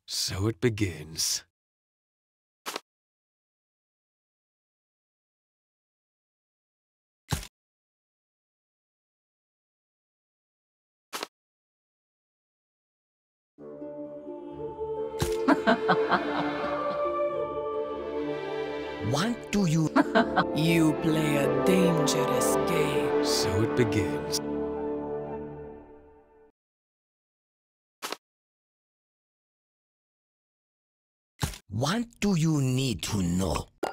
So it begins. What do you... You play a dangerous game. So it begins. What do you need to know?